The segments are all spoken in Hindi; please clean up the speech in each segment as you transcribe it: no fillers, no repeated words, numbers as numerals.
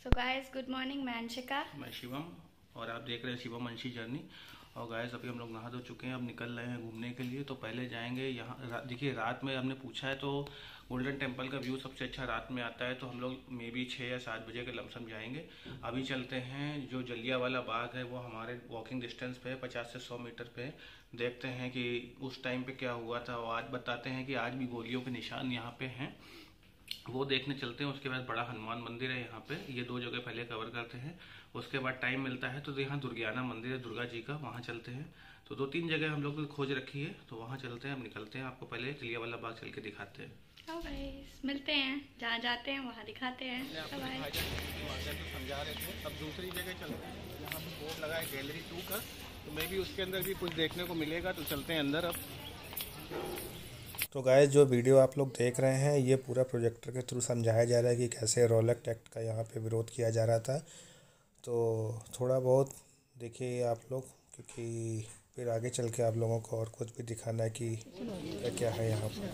सो गाइस गुड मॉर्निंग, मैं अंशिका। मैं शिवम और आप देख रहे हैं शिवम अंशी जर्नी। और गाइस अभी हम लोग नहा धो चुके हैं, अब निकल रहे हैं घूमने के लिए। तो पहले जाएंगे यहाँ, देखिए रात में हमने पूछा है तो गोल्डन टेम्पल का व्यू सबसे अच्छा रात में आता है। तो हम लोग मे बी 6 या 7 बजे के लमसम जाएंगे। अभी चलते हैं, जो जलियांवाला बाग है वो हमारे वॉकिंग डिस्टेंस पे है, 50 से 100 मीटर पे। देखते हैं कि उस टाइम पे क्या हुआ था और आज बताते हैं कि आज भी गोलियों के निशान यहाँ पे हैं, वो देखने चलते हैं। उसके बाद बड़ा हनुमान मंदिर है यहाँ पे, ये 2 जगह पहले कवर करते हैं। उसके बाद टाइम मिलता है तो यहाँ दुर्गियाना मंदिर है दुर्गा जी का, वहाँ चलते हैं। तो 2-3 जगह हम लोग ने खोज रखी है, तो वहाँ चलते हैं। अब निकलते हैं, आपको पहले जलियांवाला बाग चल के दिखाते हैं। मिलते हैं, जहाँ जाते हैं वहाँ दिखाते हैं। समझा रहे थे, अब दूसरी जगह चलते हैं, यहाँ पे बोर्ड लगा है गैलरी 2 का, तो मे भी उसके अंदर भी कुछ देखने को मिलेगा। तो चलते हैं अंदर अब। तो गाइस, जो वीडियो आप लोग देख रहे हैं ये पूरा प्रोजेक्टर के थ्रू समझाया जा रहा है कि कैसे रोलक एक्ट का यहाँ पे विरोध किया जा रहा था। तो थोड़ा बहुत देखिए आप लोग, क्योंकि फिर आगे चल के आप लोगों को और कुछ भी दिखाना है कि क्या क्या है यहाँ पर।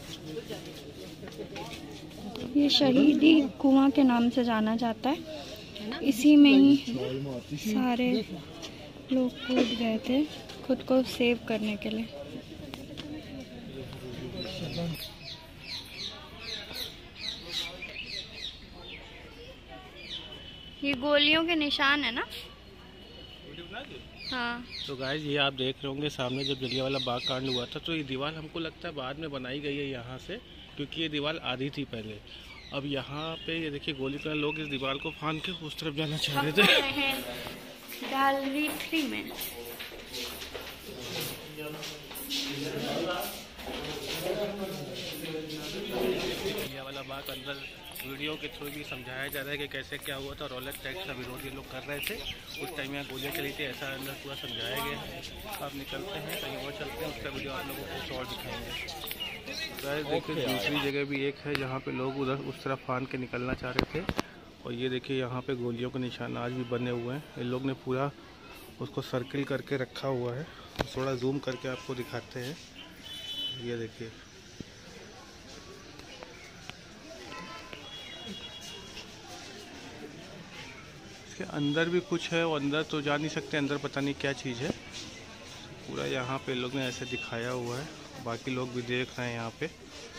ये शहीदी कुआं के नाम से जाना जाता है, इसी में ही सारे लोग कूद गए थे खुद को सेव करने के लिए। ये गोलियों के निशान है ना? हाँ। तो गाइस, ये आप देख रहे होंगे सामने जब जलियांवाला बाग कांड हुआ था तो ये दीवार हमको लगता है बाद में बनाई गई है यहाँ से, क्योंकि ये दीवार आधी थी पहले। अब यहाँ पे ये देखिए गोली का लोग इस दीवार को फांद के उस तरफ जाना चाह रहे थे। गैलरी 3 में जलियांवाला बाग अंदर वीडियो के थ्रू भी समझाया जा रहा है कि कैसे क्या हुआ था। रोलक टैक्स का विरोध ये लोग कर रहे थे, उस टाइम यहाँ गोलियाँ चली थी, ऐसा अंदर पूरा समझाया गया है। अब निकलते हैं, कहीं और चलते हैं, उसका वीडियो आप लोगों को कुछ और दिखाएंगे। गाइस देखिए, दूसरी जगह भी एक है जहाँ पे लोग उधर उस तरफ फान के निकलना चाह रहे थे। और ये देखिए यहाँ पे गोलियों के निशान आज भी बने हुए हैं। इन लोग ने पूरा उसको सर्किल करके रखा हुआ है। थोड़ा जूम करके आपको दिखाते हैं, ये देखिए। अंदर भी कुछ है, और अंदर तो जा नहीं सकते, अंदर पता नहीं क्या चीज़ है। पूरा यहाँ पे लोग ने ऐसे दिखाया हुआ है, बाकी लोग भी देख रहे हैं यहाँ पे।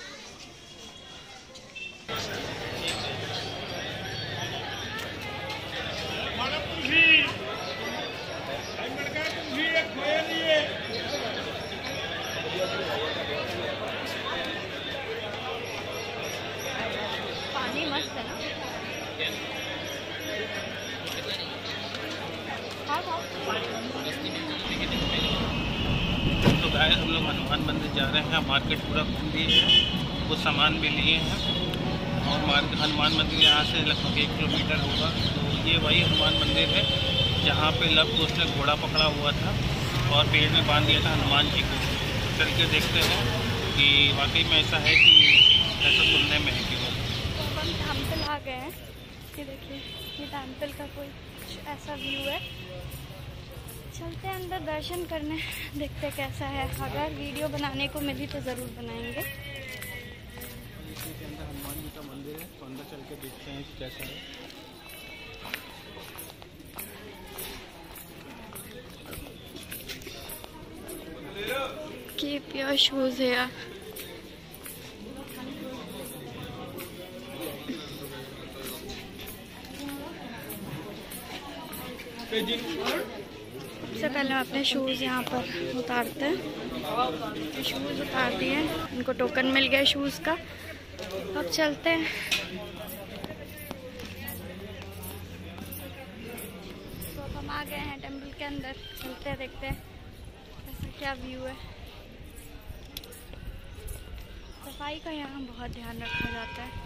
पानी मस्त है ना? तो गाइस, हम लोग हनुमान मंदिर जा रहे हैं। मार्केट पूरा घूम लिए हैं, कुछ सामान भी लिए हैं। और हनुमान मंदिर यहाँ से लगभग 1 किलोमीटर होगा। तो ये वही हनुमान मंदिर है जहाँ पे लव कुश ने घोड़ा पकड़ा हुआ था और पेड़ में बांध दिया था हनुमान जी को। चल के देखते हैं कि वाकई में ऐसा है कि ऐसा सुनने में है कि वो। हम टेम्पल आ गए हैं, ये देखिए, ये टेम्पल का कोई ऐसा व्यू है। चलते हैं अंदर दर्शन करने, देखते कैसा है। अगर वीडियो बनाने को मिली तो ज़रूर बनाएंगे। इसके अंदर हनुमान जी का मंदिर है, तो अंदर चल के देखते हैं कि कैसा है। Keep your shoes here. सबसे पहले अपने शूज़ यहाँ पर उतारते हैं। शूज़ उतार दिए, इनको टोकन मिल गया शूज़ का। अब चलते हैं। तो अब हम आ गए हैं टेम्पल के अंदर, चलते हैं, देखते हैं ऐसा क्या व्यू है। सफाई का यहाँ बहुत ध्यान रखा जाता है।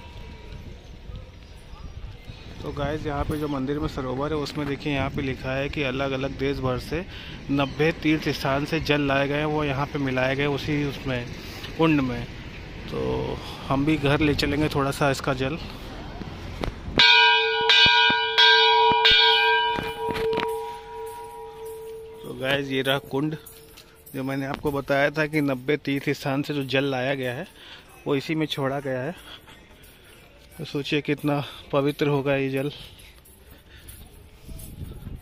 तो गाइस, यहाँ पे जो मंदिर में सरोवर है उसमें देखिए यहाँ पे लिखा है कि अलग अलग देश भर से 90 तीर्थ स्थान से जल लाए गए, वो यहाँ पे मिलाए गए उसी उसमें कुंड में। तो हम भी घर ले चलेंगे थोड़ा सा इसका जल। तो गाइस, ये रहा कुंड जो मैंने आपको बताया था कि 90 तीर्थ स्थान से जो जल लाया गया है वो इसी में छोड़ा गया है। तो सोचिए कितना पवित्र होगा ये जल।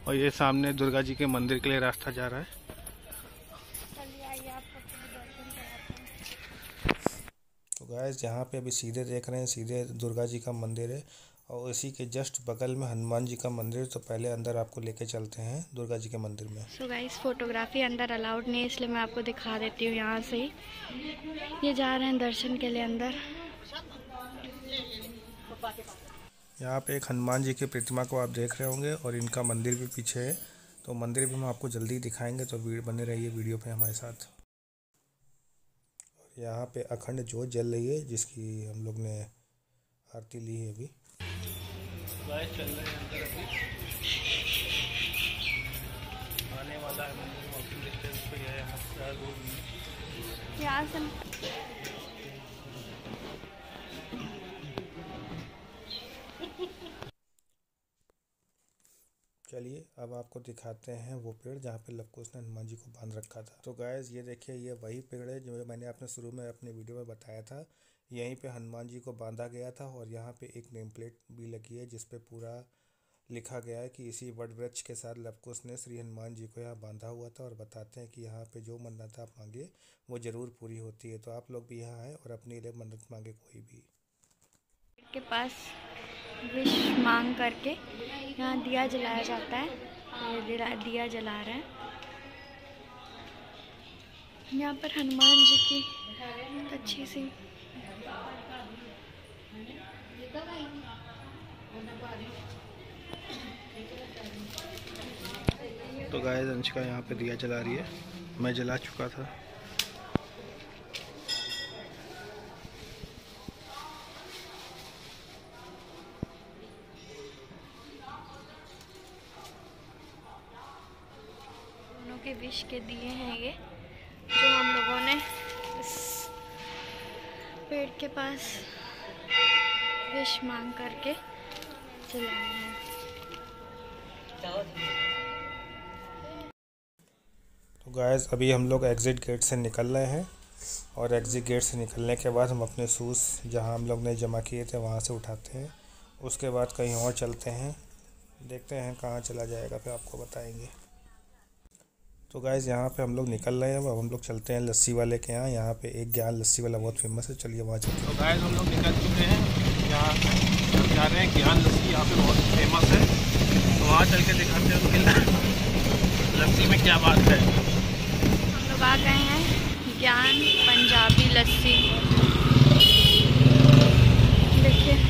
और ये सामने दुर्गा जी के मंदिर के लिए रास्ता जा रहा है। चलिए आइए आपको दर्शन कराते हैं। तो गाइस यहाँ पे अभी सीधे देख रहे हैं, सीधे दुर्गा जी का मंदिर है और इसी के जस्ट बगल में हनुमान जी का मंदिर है। तो पहले अंदर आपको लेके चलते हैं दुर्गा जी के मंदिर में। सो गाइस फोटोग्राफी अंदर अलाउड नहीं है, इसलिए मैं आपको दिखा देती हूँ यहाँ से ही। ये जा रहे हैं दर्शन के लिए अंदर। यहाँ पे एक हनुमान जी की प्रतिमा को आप देख रहे होंगे और इनका मंदिर भी पीछे है। तो मंदिर भी हम आपको जल्दी दिखाएंगे, तो बने रहिए वीडियो पे हमारे साथ। और यहाँ पे अखंड ज्योत जल रही है जिसकी हम लोग ने आरती ली है अभी। चल रहे हैं अंदर अभी, आने वाला है मंदिर, वॉकिंग डिस्टेंस पे है यहाँ से। चलिए अब आपको दिखाते हैं वो पेड़ जहाँ पे लवकुश ने हनुमान जी को बांध रखा था। तो गाइस ये देखिए, ये वही पेड़ है जो मैंने आपने शुरू में अपने वीडियो में बताया था। यहीं पे हनुमान जी को बांधा गया था और यहाँ पे एक नेम प्लेट भी लगी है जिस पे पूरा लिखा गया है कि इसी वट वृक्ष के साथ लवकुश ने श्री हनुमान जी को यहाँ बांधा हुआ था। और बताते हैं कि यहाँ पे जो मन्नत आप मांगे वो ज़रूर पूरी होती है। तो आप लोग भी यहाँ आए और अपने लिए मन्नत मांगे कोई भी। के पास विश मांग करके यहाँ दिया जलाया जाता है। ये दिया जला रहे हैं यहाँ पर हनुमान जी की अच्छी सी। तो गाइस अंशिका यहाँ पे दिया जला रही है, मैं जला चुका था। दोनों के विश के दिए हैं ये, जो हम लोगों ने इस पेड़ के पास विश मांग करके जलाए हैं। तो गाइस अभी हम लोग एग्ज़िट गेट से निकल रहे हैं और एग्ज़िट गेट से निकलने के बाद हम अपने शूज़ जहां हम लोग ने जमा किए थे वहां से उठाते हैं। उसके बाद कहीं और चलते हैं, देखते हैं कहां चला जाएगा, फिर आपको बताएंगे। तो गाइस यहां पे हम लोग निकल रहे हैं। अब हम लोग चलते हैं लस्सी वाले के यहाँ पे एक ज्ञान लस्सी वाला बहुत फेमस है, चलिए वहाँ चलते हैं। तो गाइस हम लोग निकल चुके हैं, यहाँ हम जा रहे हैं ज्ञान लस्सी, यहाँ पे बहुत फेमस है। तो वहाँ चल के दिखाते हैं लस्सी में क्या बात है। हम लोग आ गए हैं ज्ञान पंजाबी लस्सी। देखिए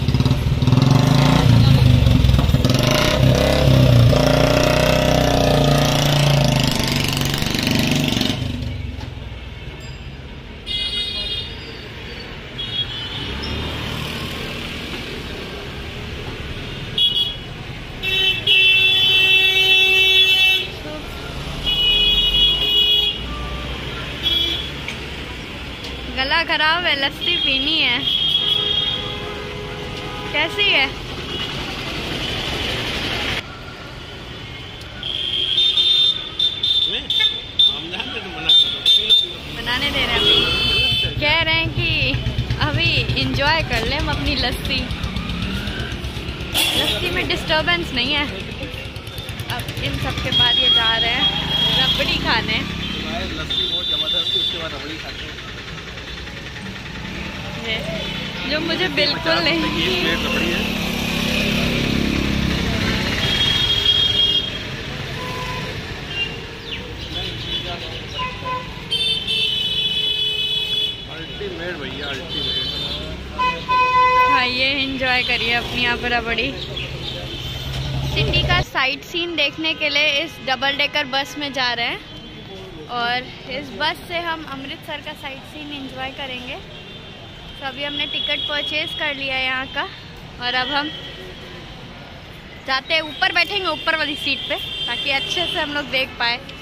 गला खराब है, लस्सी पीनी है। कैसी है? बनाने दे रहे हैं अभी, कह रहे हैं कि अभी इंजॉय कर लें हम अपनी लस्सी। लस्सी में डिस्टरबेंस नहीं है। अब इन सब के बाद ये जा रहे हैं रबड़ी खाने। लस्सी बहुत जबरदस्त, उसके बाद रबड़ी खाते हैं जो मुझे बिल्कुल नहीं। अल्टीमेट भैया, अल्टीमेट। खाइए, एंजॉय करिए अपनी यहाँ पर रबड़ी। सिटी का साइट सीन देखने के लिए इस डबल डेकर बस में जा रहे हैं और इस बस से हम अमृतसर का साइट सीन एंजॉय करेंगे। तो अभी हमने टिकट परचेज कर लिया है यहाँ का और अब हम जाते हैं ऊपर, बैठेंगे ऊपर वाली सीट पे ताकि अच्छे से हम लोग देख पाए।